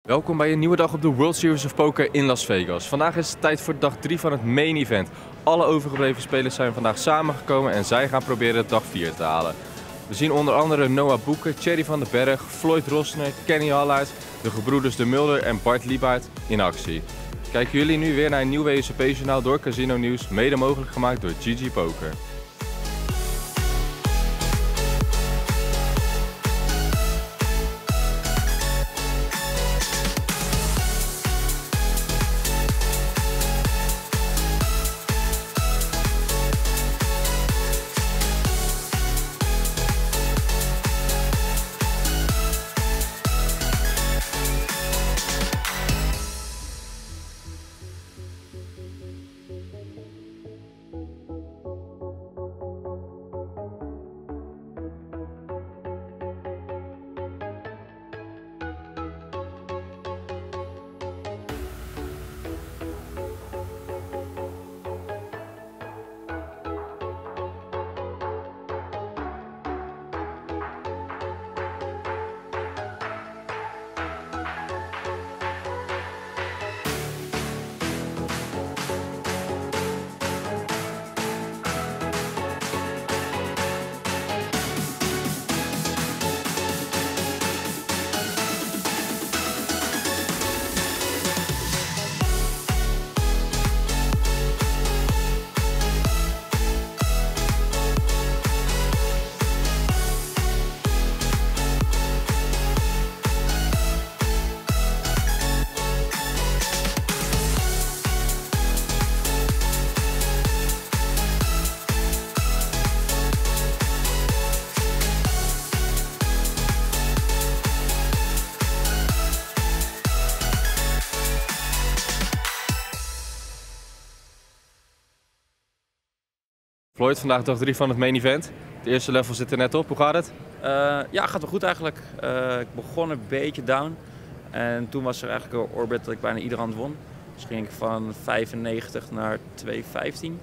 Welkom bij een nieuwe dag op de World Series of Poker in Las Vegas. Vandaag is het tijd voor dag 3 van het main event. Alle overgebleven spelers zijn vandaag samengekomen en zij gaan proberen dag 4 te halen. We zien onder andere Noah Boeke, Thierry van den Berg, Floyd Rosner, Kenny Hallaert, de gebroeders De Mulder en Bart Liebaert in actie. Kijken jullie nu weer naar een nieuw WSOP-journaal door Casino Nieuws, mede mogelijk gemaakt door GG Poker. Floyd, vandaag dag 3 van het main event. Het eerste level zit er net op. Hoe gaat het? Ja, gaat wel goed eigenlijk. Ik begon een beetje down. En toen was er eigenlijk een orbit dat ik bijna iedere hand won. Dus ging ik van 95 naar 215.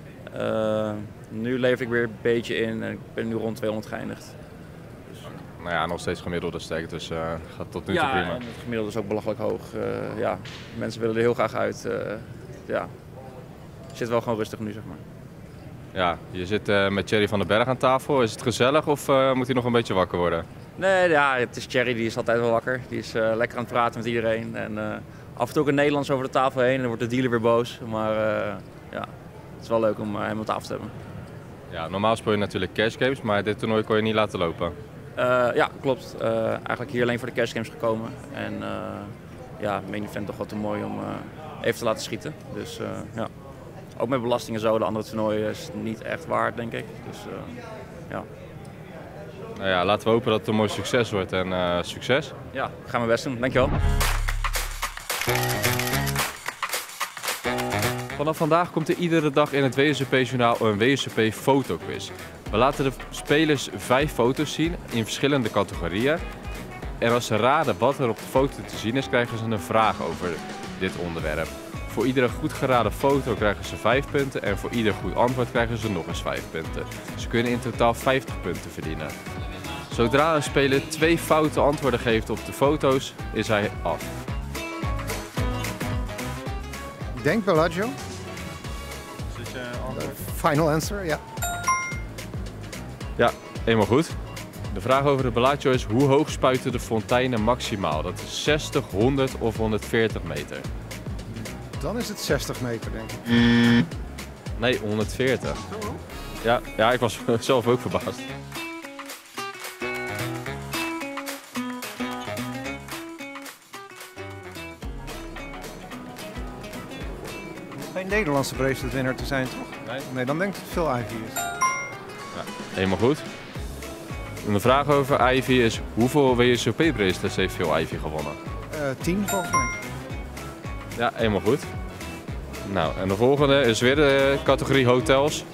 Nu lever ik weer een beetje in en ik ben nu rond 200 geëindigd. Dus... Nou ja, nog steeds gemiddelde stack, dus gaat tot nu toe prima. Ja, het gemiddelde is ook belachelijk hoog. Ja, mensen willen er heel graag uit. Ja, het zit wel gewoon rustig nu, zeg maar. Ja, je zit met Thierry van den Berg aan tafel. Is het gezellig of moet hij nog een beetje wakker worden? Nee, ja, het is Thierry, die is altijd wel wakker. Die is lekker aan het praten met iedereen. En af en toe ook in Nederlands over de tafel heen en dan wordt de dealer weer boos. Maar ja, het is wel leuk om hem aan tafel te hebben. Ja, normaal speel je natuurlijk cash games, maar dit toernooi kon je niet laten lopen. Ja, klopt. Eigenlijk hier alleen voor de cash games gekomen. En ja, main event toch wat te mooi om even te laten schieten. Dus ja. Ook met belastingen zo, de andere toernooien is het niet echt waard, denk ik. Dus ja. Nou ja, laten we hopen dat het een mooi succes wordt en succes. Ja, ik ga mijn best doen. Dankjewel. Vanaf vandaag komt er iedere dag in het WSOP-journaal een WSOP-fotoquiz. We laten de spelers 5 foto's zien in verschillende categorieën. En als ze raden wat er op de foto te zien is, krijgen ze een vraag over dit onderwerp. Voor iedere goed geraden foto krijgen ze 5 punten en voor ieder goed antwoord krijgen ze nog eens 5 punten. Ze kunnen in totaal 50 punten verdienen. Zodra een speler 2 foute antwoorden geeft op de foto's, is hij af. Ik denk Bellagio. Is dit je antwoord? Final answer, ja. Ja, helemaal goed. De vraag over de Bellagio is: hoe hoog spuiten de fonteinen maximaal? Dat is 60, 100 of 140 meter. Dan is het 60 meter, denk ik. Nee, 140. Zo hoog? Ja, ik was zelf ook verbaasd. Geen Nederlandse bracelet winner te zijn, toch? Nee, dan denk ik dat het veel Ivy is. Ja, helemaal goed. En de vraag over Ivy is: hoeveel WSOP bracelets heeft Phil Ivey gewonnen? 10 volgens mij. Ja, helemaal goed. Nou, en de volgende is weer de categorie hotels.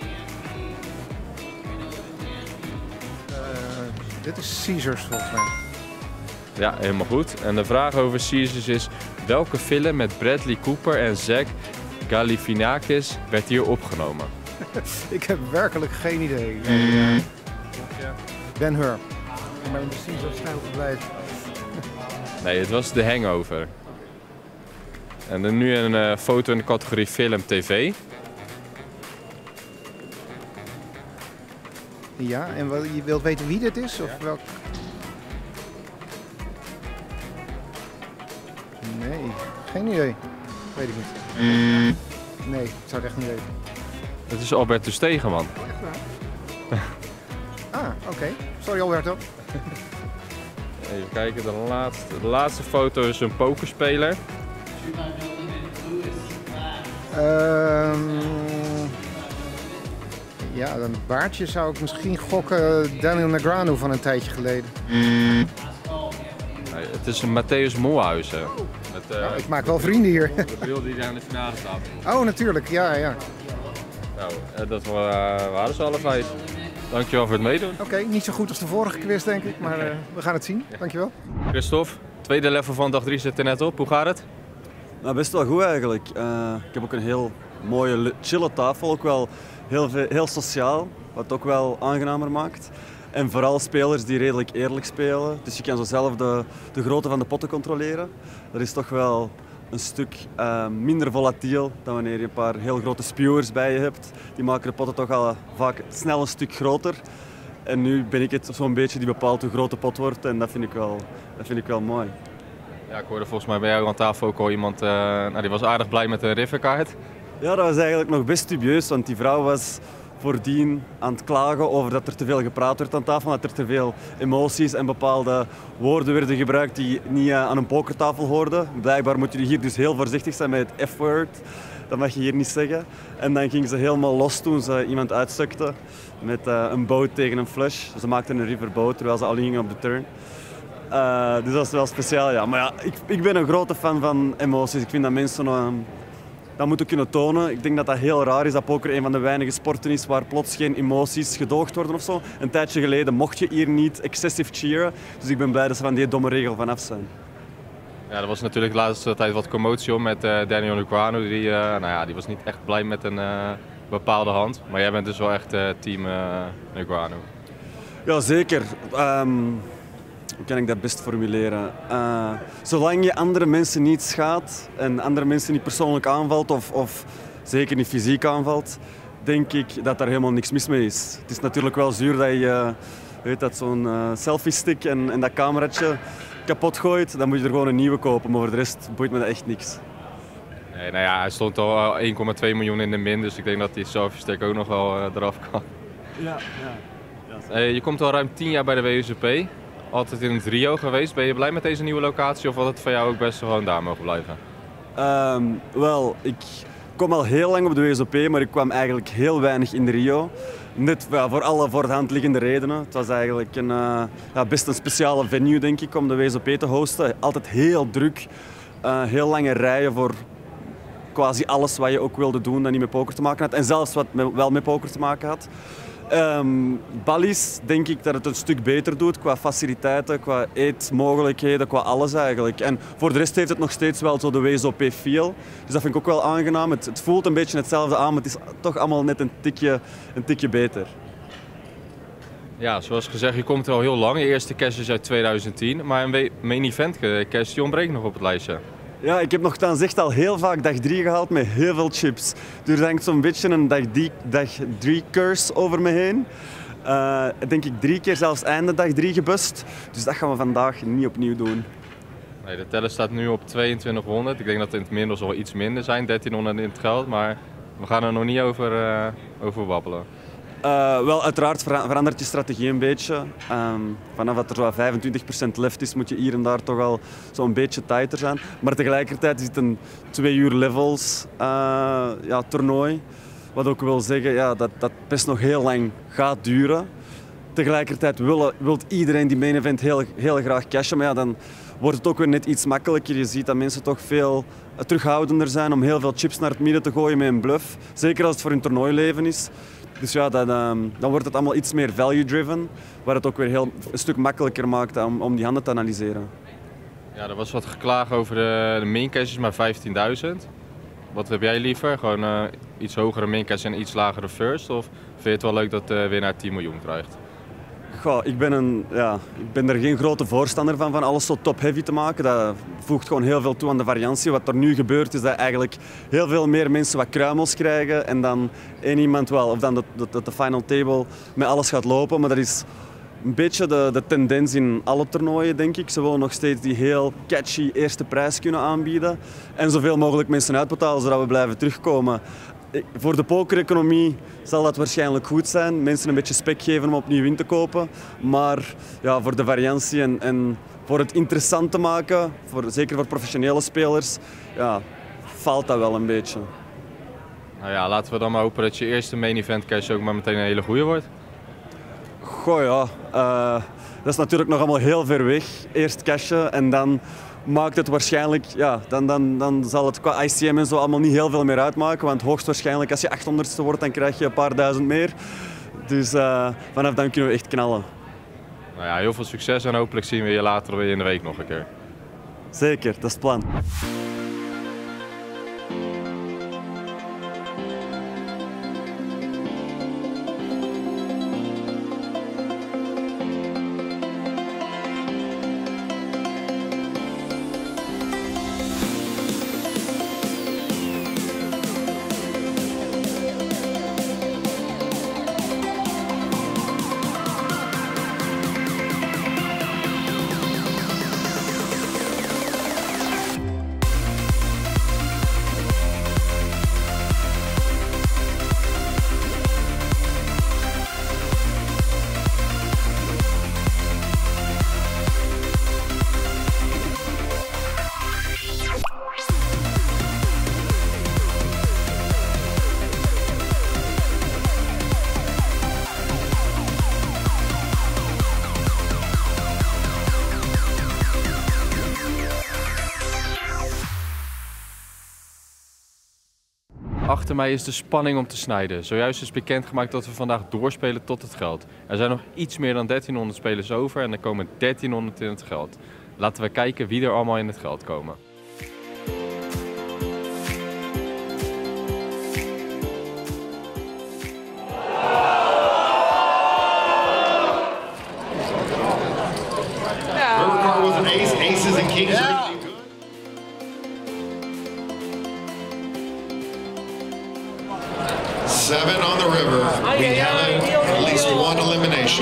Dit is Caesars volgens mij. Ja, helemaal goed. En de vraag over Caesars is: welke film met Bradley Cooper en Zach Galifianakis werd hier opgenomen? Ik heb werkelijk geen idee. Ben-Hur. Maar in de Caesars stijl te blijven. Nee, het was The Hangover. En dan nu een foto in de categorie film TV. Ja, en je wilt weten wie dit is? Of welk? Nee, geen idee. Weet ik niet. Nee, ik zou het echt niet weten. Het is Albertus Stegeman. Echt waar? Oké. Sorry Alberto. Even kijken, de laatste foto is een pokerspeler. Ja, een baardje zou ik misschien gokken Daniel Negreanu van een tijdje geleden. Nee, het is een Matthäus Molhuizen. Ik maak wel vrienden hier. De bril die aan de finale staat. Oh, natuurlijk. Ja. Nou, dat waren ze alle 5. Dankjewel voor het meedoen. Oké, niet zo goed als de vorige quiz denk ik, maar we gaan het zien. Dankjewel. Christophe, tweede level van dag 3 zit er net op. Hoe gaat het? Nou, best wel goed eigenlijk. Ik heb ook een heel mooie, chille tafel. Ook wel heel sociaal, wat het ook wel aangenamer maakt. En vooral spelers die redelijk eerlijk spelen. Dus je kan zo zelf de grootte van de potten controleren. Dat is toch wel een stuk minder volatiel dan wanneer je een paar heel grote spewers bij je hebt. Die maken de potten toch al vaak snel een stuk groter. En nu ben ik het zo'n beetje die bepaalt hoe groot de pot wordt en dat vind ik wel mooi. Ja, ik hoorde volgens mij bij jou aan tafel ook al iemand, die was aardig blij met een riverkaart. Ja, dat was eigenlijk nog best dubieus, want die vrouw was voordien aan het klagen over dat er te veel gepraat werd aan tafel, dat er te veel emoties en bepaalde woorden werden gebruikt die niet aan een pokertafel hoorden. Blijkbaar moet je hier dus heel voorzichtig zijn met het F-word. Dat mag je hier niet zeggen. En dan ging ze helemaal los toen ze iemand uitstukte met een boot tegen een flush. Ze maakten een riverboat terwijl ze al gingen op de turn. Dus dat is wel speciaal, ja. Maar ja, ik ben een grote fan van emoties. Ik vind dat mensen dat moeten kunnen tonen. Ik denk dat dat heel raar is dat poker een van de weinige sporten is waar plots geen emoties gedoogd worden of zo. Een tijdje geleden mocht je hier niet excessive cheeren. Dus ik ben blij dat ze van die domme regel vanaf zijn. Ja, er was natuurlijk de laatste tijd wat commotie om met Daniel Negreanu. Die was niet echt blij met een bepaalde hand. Maar jij bent dus wel echt team Negreanu. Ja, zeker. Hoe kan ik dat best formuleren? Zolang je andere mensen niet schaadt en andere mensen niet persoonlijk aanvalt of zeker niet fysiek aanvalt, denk ik dat daar helemaal niks mis mee is. Het is natuurlijk wel zuur dat je zo'n selfie stick en dat cameraatje kapot gooit, dan moet je er gewoon een nieuwe kopen, maar voor de rest boeit me dat echt niks. Nee, nou ja, hij stond al 1,2 miljoen in de min, dus ik denk dat die selfie stick ook nog wel eraf kan. Ja. Je komt al ruim 10 jaar bij de WSOP. Altijd in het Rio geweest. Ben je blij met deze nieuwe locatie of had het voor jou ook best gewoon daar mogen blijven? Wel, ik kom al heel lang op de WSOP, maar ik kwam eigenlijk heel weinig in de Rio. Net voor alle voor de hand liggende redenen. Het was eigenlijk best een speciale venue denk ik om de WSOP te hosten. Altijd heel druk, heel lange rijen voor quasi alles wat je ook wilde doen dat niet met poker te maken had. En zelfs wat wel met poker te maken had. Bally's denk ik dat het een stuk beter doet qua faciliteiten, qua eetmogelijkheden, qua alles eigenlijk. En voor de rest heeft het nog steeds wel zo de WSOP feel. Dus dat vind ik ook wel aangenaam. Het voelt een beetje hetzelfde aan, maar het is toch allemaal net een tikje beter. Ja, zoals gezegd, je komt er al heel lang. Je eerste cash is uit 2010, maar een main event cash die ontbreekt nog op het lijstje. Ja, ik heb nogthans echt al heel vaak dag 3 gehaald met heel veel chips. Er hangt zo'n beetje een dag 3 curse over me heen. Denk ik 3 keer zelfs einde dag 3 gebust. Dus dat gaan we vandaag niet opnieuw doen. Nee, de teller staat nu op 2200. Ik denk dat het in het middels al iets minder zijn, 1300 in het geld. Maar we gaan er nog niet over wappelen. Wel, uiteraard verandert je strategie een beetje. Vanaf dat er zo 25% left is, moet je hier en daar toch al zo'n beetje tighter zijn. Maar tegelijkertijd is het een 2 uur levels toernooi. Wat ook wil zeggen dat best nog heel lang gaat duren. Tegelijkertijd wil iedereen die main event heel graag cashen. Maar ja, dan wordt het ook weer net iets makkelijker. Je ziet dat mensen toch veel terughoudender zijn om heel veel chips naar het midden te gooien met een bluff. Zeker als het voor hun toernooileven is. Dus ja, dan wordt het allemaal iets meer value-driven, waar het ook weer een stuk makkelijker maakt om die handen te analyseren. Ja, er was wat geklaagd over de main caches, maar 15.000. Wat heb jij liever? Gewoon iets hogere main cache en iets lagere first? Of vind je het wel leuk dat de winnaar 10 miljoen krijgt? Goh, ik ben er geen grote voorstander van alles zo top-heavy te maken. Dat voegt gewoon heel veel toe aan de variantie. Wat er nu gebeurt is dat eigenlijk heel veel meer mensen wat kruimels krijgen en dan één iemand wel, of dan de final table met alles gaat lopen. Maar dat is een beetje de tendens in alle toernooien, denk ik. Ze willen nog steeds die heel catchy eerste prijs kunnen aanbieden en zoveel mogelijk mensen uitbetalen zodat we blijven terugkomen. Voor de poker-economie zal dat waarschijnlijk goed zijn. Mensen een beetje spek geven om opnieuw in te kopen. Maar ja, voor de variantie en voor het interessant te maken, zeker voor professionele spelers, ja, faalt dat wel een beetje. Nou ja, laten we dan maar hopen dat je eerste main event cash ook maar meteen een hele goeie wordt. Goh ja, dat is natuurlijk nog allemaal heel ver weg. Eerst cashen en dan maakt het waarschijnlijk, ja, dan zal het qua ICM en zo allemaal niet heel veel meer uitmaken. Want hoogstwaarschijnlijk als je 800ste wordt, dan krijg je een paar duizend meer. Dus vanaf dan kunnen we echt knallen. Nou ja, heel veel succes en hopelijk zien we je later weer in de week nog een keer. Zeker, dat is het plan. Achter mij is de spanning om te snijden. Zojuist is bekendgemaakt dat we vandaag doorspelen tot het geld. Er zijn nog iets meer dan 1300 spelers over en er komen 1300 in het geld. Laten we kijken wie er allemaal in het geld komen. Aces and kings. Yeah. 7 on the river. We have at least one elimination.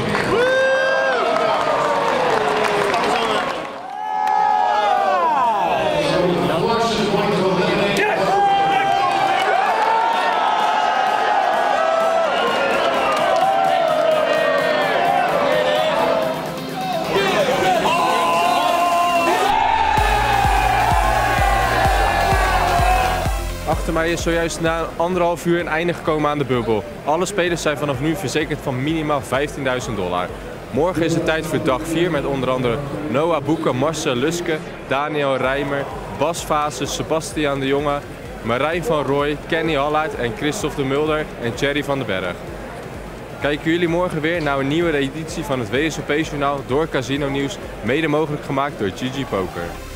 Achter mij is zojuist na 1,5 uur een einde gekomen aan de bubbel. Alle spelers zijn vanaf nu verzekerd van minimaal $15.000. Morgen is het tijd voor dag 4 met onder andere Noah Boeken, Marcel Luske, Daniel Rijmer, Bas Vaas, Sebastian de Jonge, Marijn van Rooij, Kenny Hallaert en Christophe de Mulder en Thierry van den Berg. Kijken jullie morgen weer naar een nieuwe editie van het WSOP-journaal door Casino Nieuws, mede mogelijk gemaakt door GG Poker.